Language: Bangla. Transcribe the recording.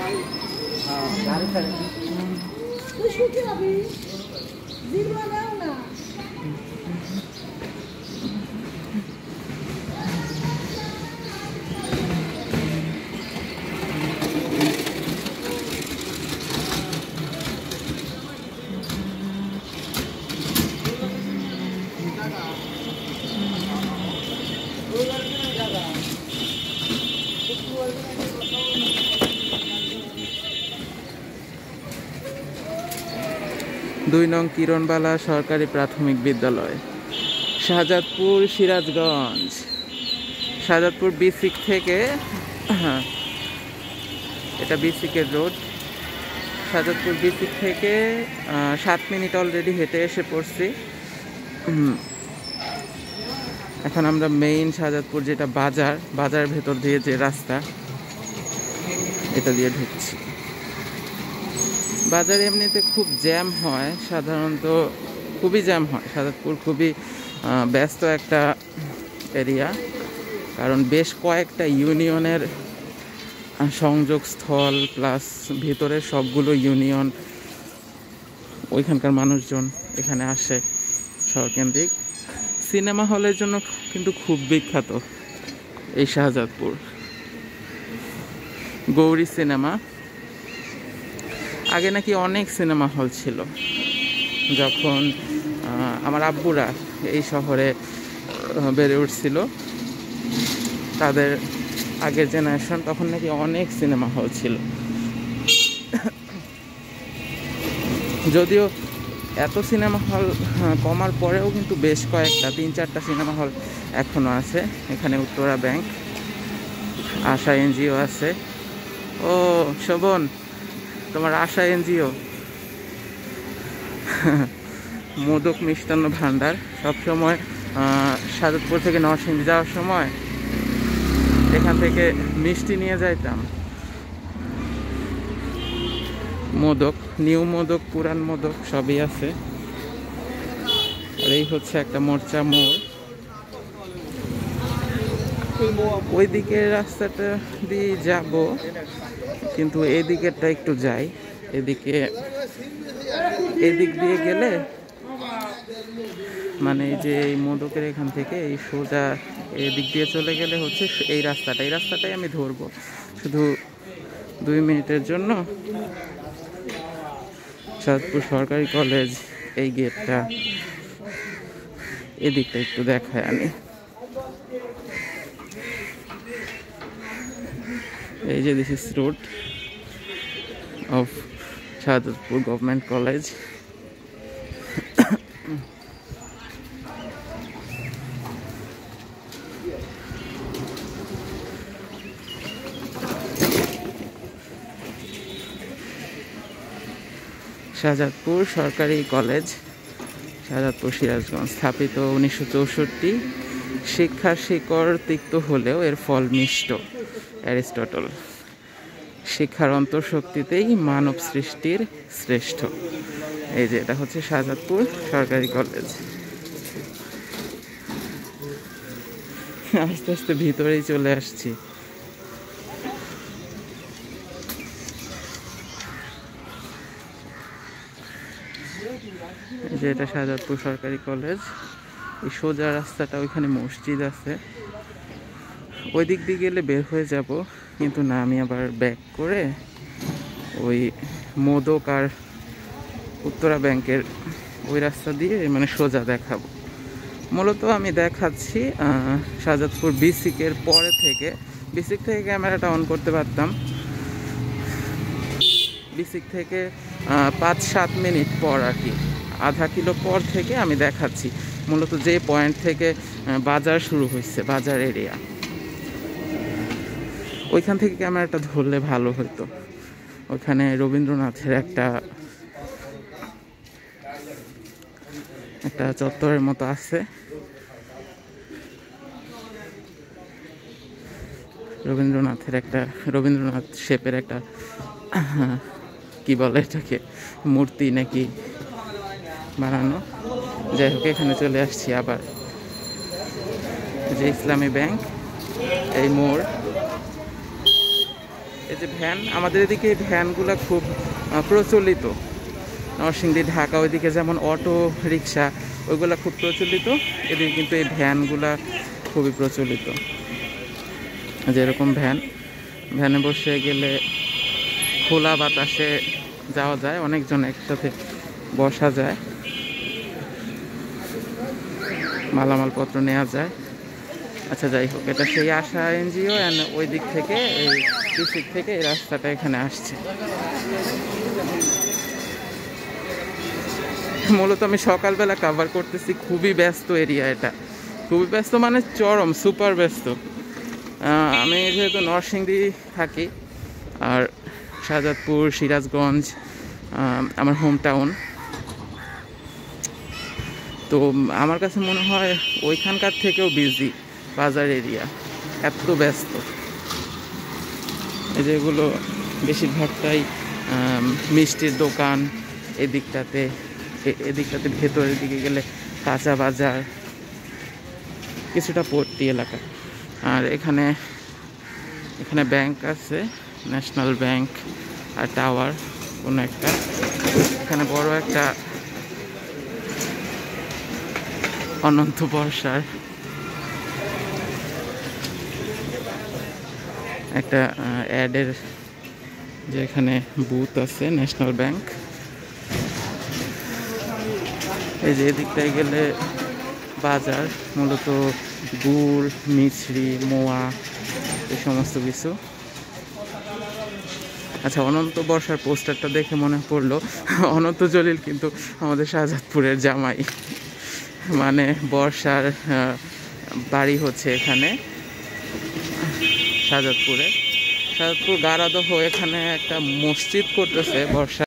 2 নং কিরণবালা সরকারি প্রাথমিক বিদ্যালয়, শাহজাদপুর, সিরাজগঞ্জ। শাহজাদপুর বিসিক থেকে, এটা বিসিকের রোড। শাহজাদপুর বিসিক থেকে 7 মিনিট অলরেডি হেঁটে এসে পড়ছি। এখন আমরা মেইন শাহজাদপুর, যেটা বাজারের ভেতর দিয়ে যে রাস্তা, এটা দিয়ে ঢুকছি। বাজারে এমনিতে খুব জ্যাম হয়, সাধারণত খুবই জ্যাম হয়। শাহজাদপুর খুবই ব্যস্ত একটা এরিয়া, কারণ বেশ কয়েকটা ইউনিয়নের সংযোগস্থল, প্লাস ভিতরের সবগুলো ইউনিয়ন, ওইখানকার মানুষজন এখানে আসে শহরকেন্দ্রিক। সিনেমা হলের জন্য কিন্তু খুব বিখ্যাত এই শাহজাদপুর। গৌরী সিনেমা, আগে নাকি অনেক সিনেমা হল ছিল। যখন আমার আব্বুরা এই শহরে বেড়ে উঠছিল, তাদের আগের জেনারেশন, তখন নাকি অনেক সিনেমা হল ছিল। যদিও এত সিনেমা হল কমার পরেও কিন্তু বেশ কয়েকটা, 3-4টা সিনেমা হল এখনো আছে। এখানে উত্তরা ব্যাংক, আশা এনজিও আছে। ও শোভন, তোমার আশা এনজিও। মোদক মিষ্টান্ন ভান্ডার, সবসময় শাহজাদপুর থেকে নরসিংদী যাওয়ার সময় এখান থেকে মিষ্টি নিয়ে যাইতাম। মোদক, নিউ মোদক, পুরান মোদক সবই আছে। আর এই হচ্ছে একটা মোর্চা মোড়। ওই দিকের রাস্তাটা দিয়ে যাব, কিন্তু এদিকেরটা একটু যাই। এদিক দিয়ে গেলে, মানে এই যে এই মোদকের এখান থেকে এই সোজা এদিক দিয়ে চলে গেলে হচ্ছে এই রাস্তাটাই আমি ধরবো শুধু 2 মিনিটের জন্য। শাহজাদপুর সরকারি কলেজ, এই গেটটা, এদিকটা একটু দেখায় আমি। এই যে this is road of Shahjadpur government college. Shahjadpur সরকারি কলেজ, শাহজাদপুর, সিরাজগঞ্জ। স্থাপিত 1964। শিক্ষার শিকড় তিক্ত হলেও এর ফল মিষ্ট, অ্যারিস্টটল। শিক্ষার অন্তঃশক্তিতেই মানব সৃষ্টির শ্রেষ্ঠ। এই যে এটা হচ্ছে শাহজাদপুর সরকারি কলেজ। আস্তে আস্তে ভিতরেই চলে আসছি। যে এটা শাহজাদপুর সরকারি কলেজ। এই সোজা রাস্তাটা, ওইখানে মসজিদ আছে, ওই দিক দিয়ে গেলে বের হয়ে যাব, কিন্তু না, আমি আবার ব্যাক করে ওই মোদক আর উত্তরা ব্যাংকের ওই রাস্তা দিয়ে মানে সোজা দেখাবো। মূলত আমি দেখাচ্ছি শাহজাদপুর বিসিকের পরে থেকে। বিসিক থেকে ক্যামেরাটা অন করতে পারতাম। বিসিক থেকে 5-7 মিনিট পর আর কি, আধা কিলো পর থেকে আমি দেখাচ্ছি মূলত যে পয়েন্ট থেকে বাজার শুরু হয়েছে, বাজার এরিয়া, ওইখান থেকে ক্যামেরাটা ধরলে ভালো হতো। ওইখানে রবীন্দ্রনাথের একটা চত্বরের মতো আছে। রবীন্দ্রনাথ শেপের একটা কি বলে এটাকে, মূর্তি নাকি বানানো। যাই হোক, এখানে চলে আসছি আবার। যে ইসলামী ব্যাংক, এই মোড়, এই যে ভ্যান, আমাদের এদিকে এই ভ্যানগুলো খুব প্রচলিত। নরসিংদী ঢাকা ওইদিকে যেমন অটো রিক্সা ওইগুলো খুব প্রচলিত, এদিকে কিন্তু এই ভ্যানগুলা খুবই প্রচলিত। যেরকম ভ্যানে বসে গেলে খোলা বাতাসে যাওয়া যায়, অনেকজন একসাথে বসা যায়, মালামালপত্র নেওয়া যায়। আচ্ছা যাই হোক, এটা সেই আশা এনজিও অ্যান্ড ওই দিক থেকে এই ডিস্ট্রিক থেকে এই রাস্তাটা এখানে আসছে। মূলত আমি সকালবেলা কভার করতেছি, খুবই ব্যস্ত এরিয়া, এটা খুবই ব্যস্ত মানে চরম সুপার ব্যস্ত। আমি যেহেতু নরসিংদী থাকি আর শাহজাদপুর সিরাজগঞ্জ আমার হোম টাউন, তো আমার কাছে মনে হয় ওইখানকার থেকেও বিজি বাজার এরিয়া, এত ব্যস্ত। এই যেগুলো বেশিরভাগটাই মিষ্টির দোকান, এদিকটাতে ভেতরের দিকে গেলে কাঁচা বাজার, কিছুটা পট্টি এলাকা। আর এখানে ব্যাংক আছে, ন্যাশনাল ব্যাংক আর টাওয়ার কোনো একটা। এখানে বড় একটা অনন্ত বর্ষার একটা অ্যাডের যে এখানে বুথ আছে ন্যাশনাল ব্যাংক। এই যে এদিকটায় গেলে বাজার, মূলত গুড়, মিছরি, মোয়া, এই সমস্ত কিছু। আচ্ছা, অনন্ত বর্ষার পোস্টারটা দেখে মনে পড়লো, অনন্ত জলিল কিন্তু আমাদের শাহজাদপুরের জামাই, মানে বর্ষার বাড়ি হচ্ছে এখানে শাহজাদপুর গারাদহ। এখানে একটা মসজিদ করতেছে বর্ষা।